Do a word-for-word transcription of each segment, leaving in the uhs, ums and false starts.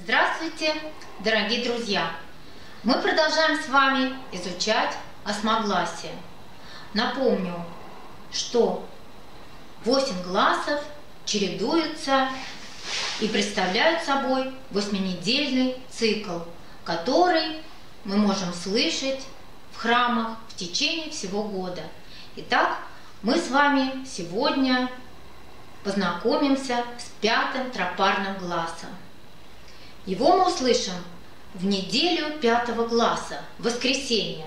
Здравствуйте, дорогие друзья! Мы продолжаем с вами изучать осьмогласие. Напомню, что восемь гласов чередуются и представляют собой восьминедельный цикл, который мы можем слышать в храмах в течение всего года. Итак, мы с вами сегодня познакомимся с пятым тропарным гласом. Его мы услышим в неделю пятого гласа, в воскресенье.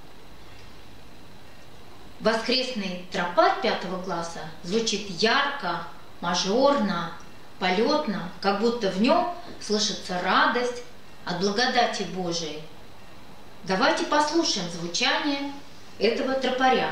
Воскресный тропарь пятого гласа звучит ярко, мажорно, полетно, как будто в нем слышится радость от благодати Божией. Давайте послушаем звучание этого тропаря.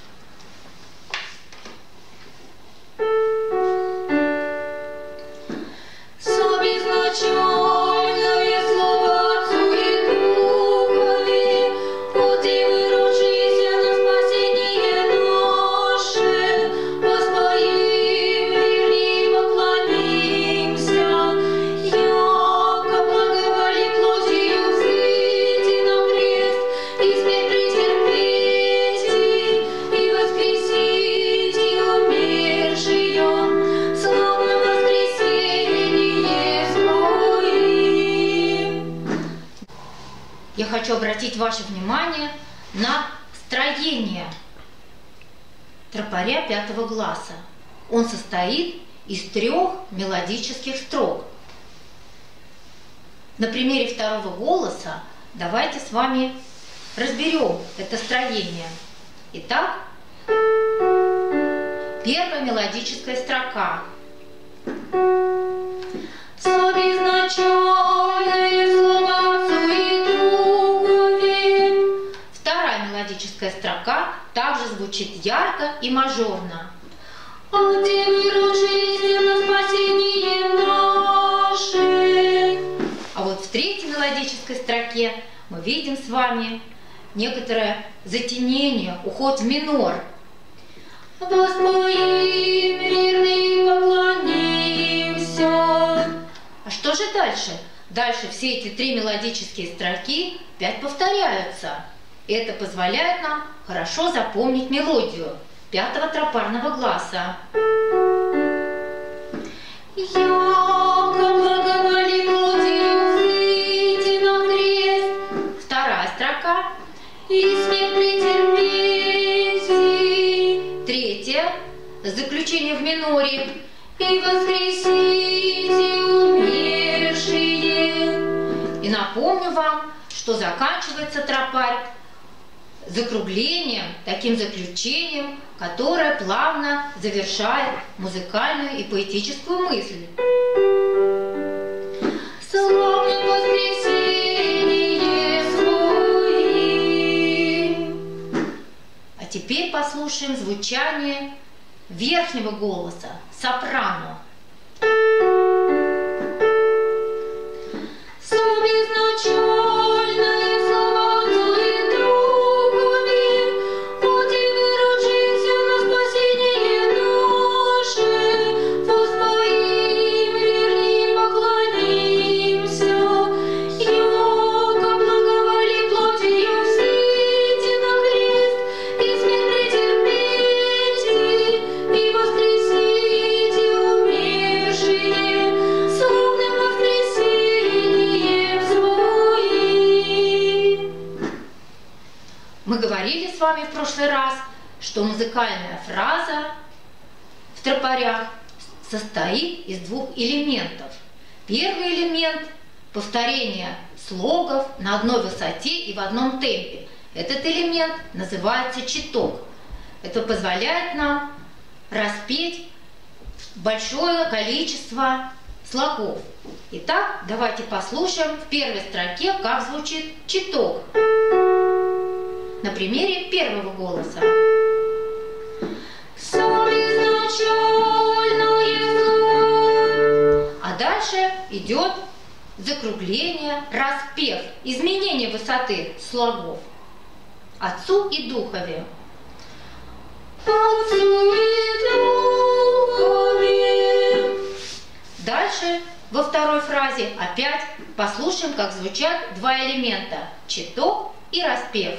Я хочу обратить ваше внимание на строение тропаря пятого гласа. Он состоит из трех мелодических строк. На примере второго голоса давайте с вами разберем это строение. Итак, первая мелодическая строка. Мелодическая строка также звучит ярко и мажорно. А вот в третьей мелодической строке мы видим с вами некоторое затенение, уход в минор. А что же дальше? Дальше все эти три мелодические строки опять повторяются. Это позволяет нам хорошо запомнить мелодию пятого тропарного гласа. Вторая строка. Третья. Заключение в миноре. И воскресите умершие. И напомню вам, что заканчивается тропарь закруглением, таким заключением, которое плавно завершает музыкальную и поэтическую мысль. Славим воскресенье свое. А теперь послушаем звучание верхнего голоса, сопрано. Мы говорили с вами в прошлый раз, что музыкальная фраза в тропарях состоит из двух элементов. Первый элемент – повторение слогов на одной высоте и в одном темпе. Этот элемент называется читок. Это позволяет нам распеть большое количество слогов. Итак, давайте послушаем в первой строке, как звучит читок. На примере первого голоса. А дальше идет закругление, распев, изменение высоты слогов. Отцу и Духове. Отцу и Духове. Дальше во второй фразе опять послушаем, как звучат два элемента – читок и распев.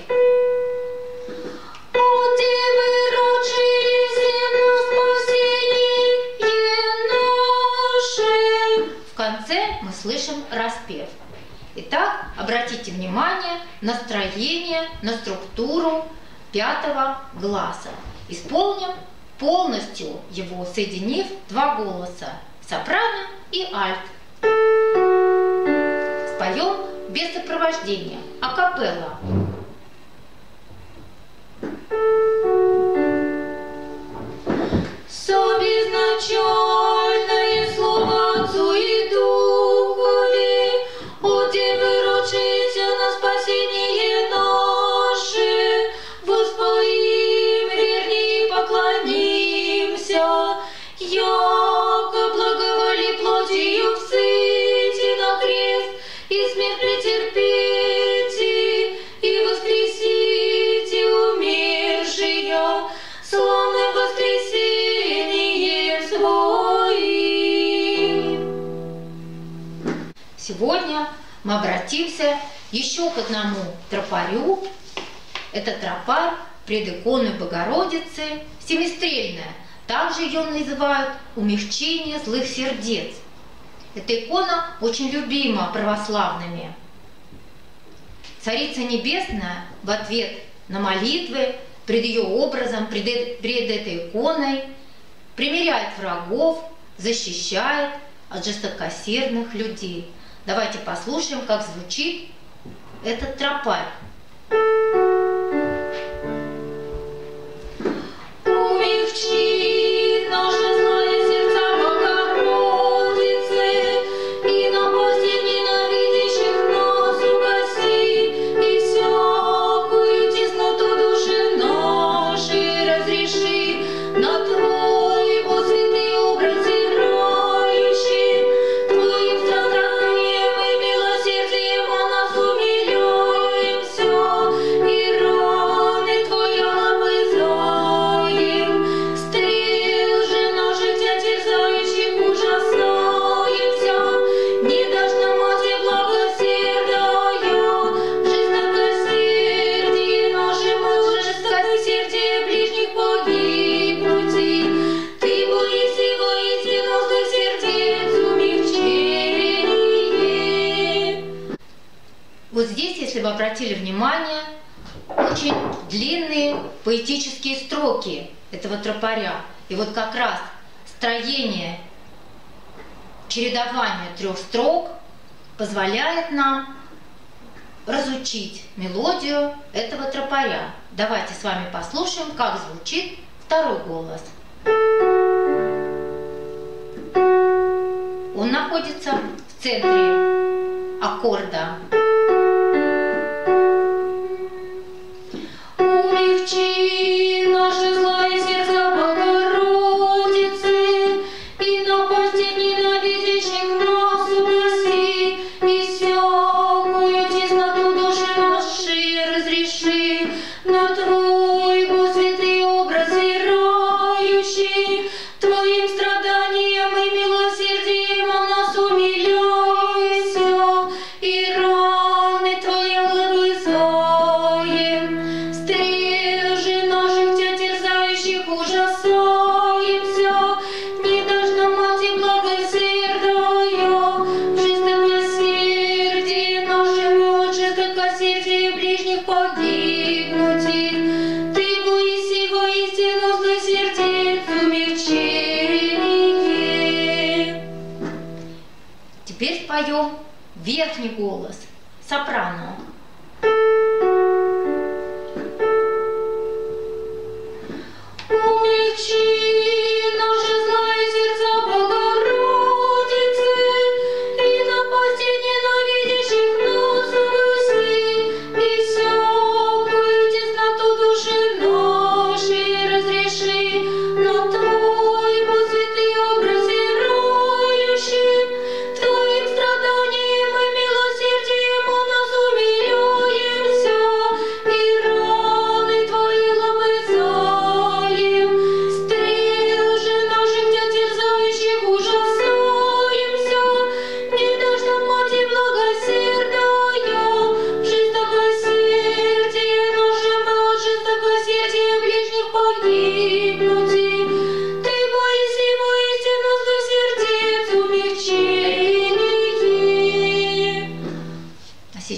В конце мы слышим распев. Итак, обратите внимание на строение, на структуру пятого гласа. Исполним полностью его, соединив два голоса – сопрано и альт. Споем без сопровождения, акапелла. Собезначальное слово Отцу и Духове, от Девы ручися на спасение наше, воспоим, верни, поклонимся, яко благоволи плотью всыти на крест, и смерть претерпите, и воскресите умершие, славным воскресением своим. Сегодня мы обратимся еще к одному тропарю. Это тропарь пред иконой Богородицы, семистрельная. Также ее называют умягчение злых сердец. Эта икона очень любима православными. Царица Небесная в ответ на молитвы пред ее образом, пред, пред этой иконой примиряет врагов, защищает от жестокосердных людей. Давайте послушаем, как звучит этот тропарь. Умягчи наше злое сердца Богородицы, и напасти ненавидящих нас угаси, и всякую тесноту души нашей разреши, на Твой, О святый образ взирающий, Твоим страданием и милосердием о нас умиляемся, и раны Твоя лобызаем, стрел же наших Тя терзающих ужасаемся, не дашь нам Матерь благосердая, в жестокосердии нашим от жестокосердия ближних погибнути, Ты боись и воистину злых сердец умягчение. Вот здесь, если вы обратили внимание, очень длинные поэтические строки этого тропаря. И вот как раз строение, чередование трех строк позволяет нам разучить мелодию этого тропаря. Давайте с вами послушаем, как звучит второй голос. Он находится в центре аккорда. Умягчи наше злое сердца Богородицы, и напасти ненавидящих нас угаси, и всякую тесноту души нашей разреши, на Твой, Бог, святый образ взирающий, Твоим страданием и милосердием о нас умиляйся, и раны Твои лобызаем, стрел же наших Тя терзающих ужасаемся, не дашь нам Матерь благосердая, в жестокосердии нашим от жестокосердия ближних погибнути, Ты боись и воистину злых сердец умягчение. Теперь споем верхний голос, сопрано. Умягчи наше злое сердца Богородицы, и напасти ненавидящих нас угаси, и всякую тесноту души нашей разреши, на Твой, Бог, святый образ взирающий, Твоим страданием и милосердием о нас умиляйся,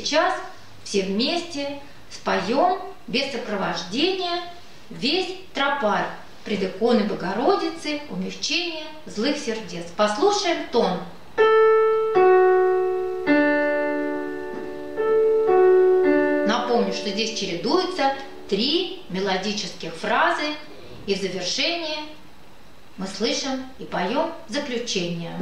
сейчас все вместе споем без сопровождения весь тропарь пред иконой Богородицы умягчения злых сердец. Послушаем тон. Напомню, что здесь чередуются три мелодических фразы, и в завершении мы слышим и поем заключение.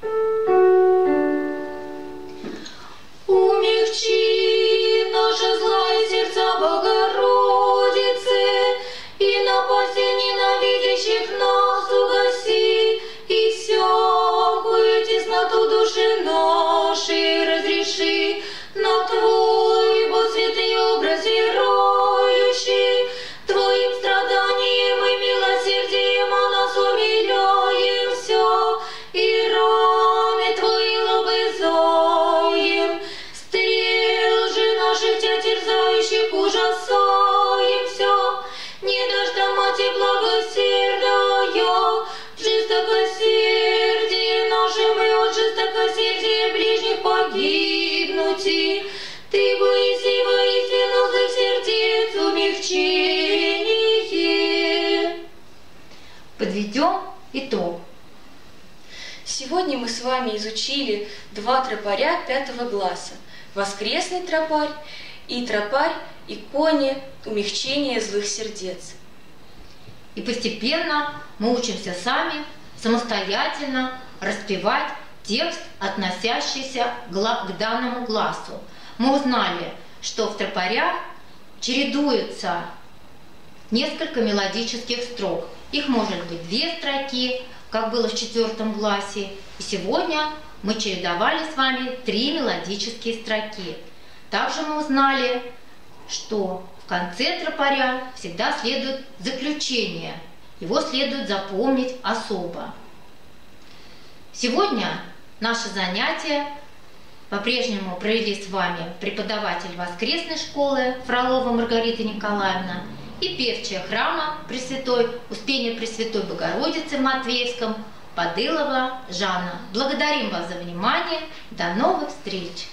Умягчи наше злое сердца, Богородице, и напасти ненавидящих нас угаси, и всякую тесноту души нашей разреши, на Твой босветный образ верующий, Твоим страданием и милосердием о нас умиляем все, и раны Твои лобызаем, стрел же наших Тя терзающих ужасаем все, не дашь дома Те благосердия, в жестокосердии нашим и от жестокосердия ближних погибнуть. Ты боиси воистину злых сердец умягчение. Подведем итог. Сегодня мы с вами изучили два тропаря пятого класса. Воскресный тропарь и тропарь иконе умягчения злых сердец. И постепенно мы учимся сами самостоятельно распевать текст, относящийся к данному классу. Мы узнали, что в тропарях чередуются несколько мелодических строк. Их может быть две строки, как было в четвертом классе. И сегодня мы чередовали с вами три мелодические строки. Также мы узнали, что в конце тропаря всегда следует заключение. Его следует запомнить особо. Сегодня наше занятие по-прежнему провели с вами преподаватель воскресной школы Фролова Маргарита Николаевна и певчая храма Пресвятой Успения Пресвятой Богородицы в Матвеевском Подылова Жанна. Благодарим вас за внимание. До новых встреч!